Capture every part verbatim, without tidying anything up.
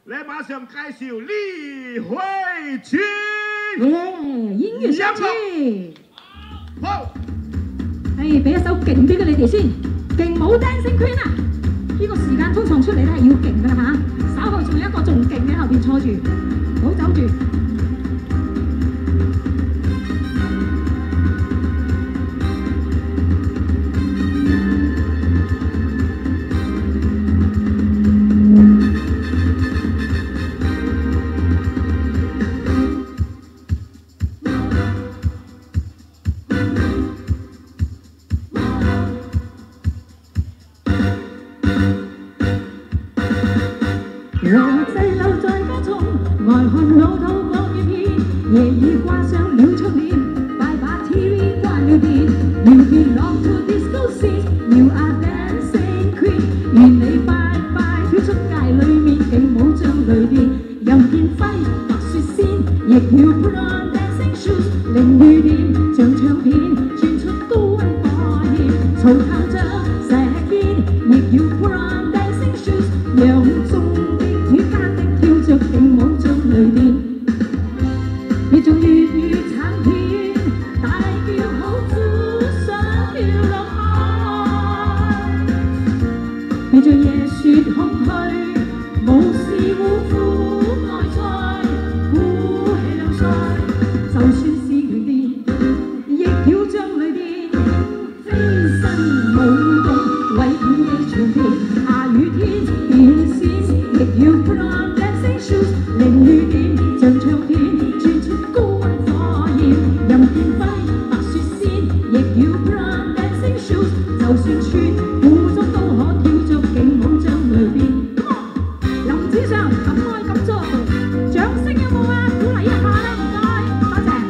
来马上介绍李慧琴。 耶，音樂上次。 好。 誒，俾一首勁啲嘅你哋先，勁舞 Dancing Queen 啊！呢個時間通常出嚟咧係要勁㗎啦嚇，稍後仲有一個仲勁嘅後邊坐住，唔好走住。 我滯留在家中，外看老土光一片，夜已掛上了窗簾，快把 T V 關了電。You belong to disco scene, you are dancing queen， 願你快快跳出界裏面，勁舞像雷電，任劍揮白雪仙，亦要 put on dancing shoes， 令雨點像唱片傳出高溫火焰，嘈透着石堅，亦要 put on dancing shoes， 讓眾 着勁舞像雷電，別做粵語殘片，大叫好只想跳落海，別做夜雪空虛，無視護膚愛菜，鼓起兩腮，就算是雷電，亦要像雷電，飛身舞動，為演繹全片，下雨天電線，亦要 put on。 令雨點像唱片傳出高溫火焰，任劍揮白雪仙，亦要 put on dancing shoes， 就算穿褲足都可跳着勁舞像雷電。林子祥敢愛敢做，掌聲有冇啊？鼓勵一下啦，唔該，多謝。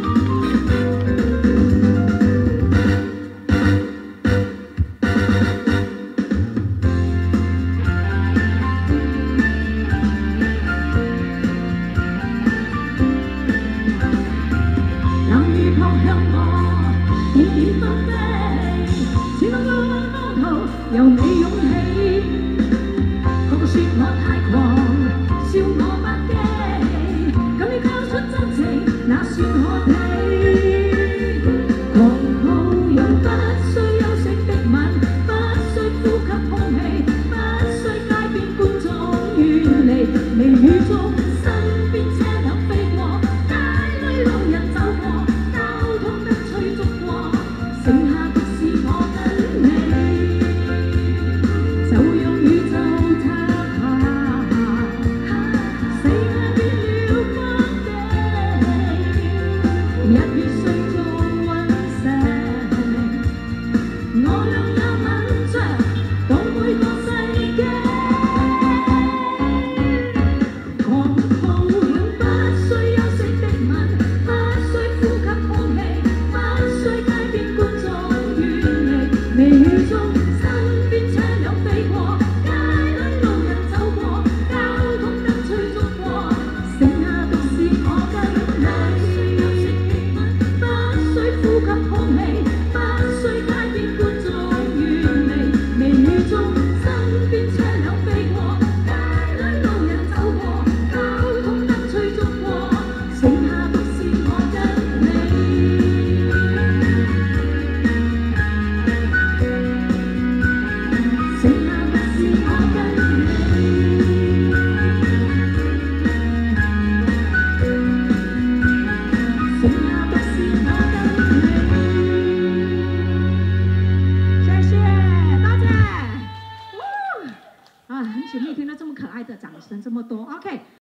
點點紛飛，似那個光途由你湧起。個個說我太狂，笑我不羈，咁你交出真情，那算可悲。狂抱擁不需休息的吻，不需呼吸空氣，不需街邊觀眾遠離，微雨中身邊車輛飛過，街裏路人走過。 剩下的是我跟你，就讓宇宙塌下，四下變了光地，日月水中隕石，我倆也吻着到每個世紀。狂抱擁不需休息的吻，不需呼吸空氣，不需街邊觀。 微雨中，身邊車輛飛過，街裏路人走過，交通燈催促過，剩下獨是我跟你。不需呼吸空氣，不需街邊觀眾遠離。微雨中，身邊車輛飛過，街裏路人走過，交通燈催促過，剩下獨是我跟你。 剩下的是我跟你，剩下的是我跟你。謝謝，多謝。啊，很久沒有聽到這麼可愛的掌聲這麼多。OK。